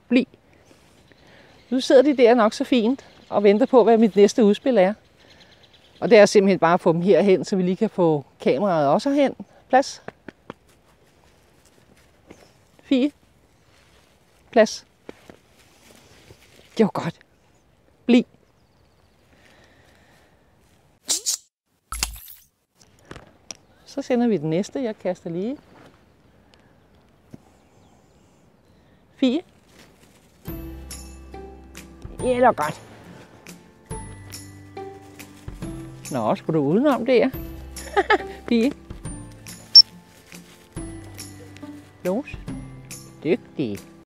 Bliv. Nu sidder de der nok så fint og venter på, hvad mit næste udspil er. Og det er simpelthen bare at få dem herhen, så vi lige kan få kameraet også herhen. Plads. Fie. Plads. Det var godt. Bliv. Så sender vi den næste. Jeg kaster lige. Fie. Ja, det var godt. Nå, skulle du udenom der? Fie. Los. Dygtig.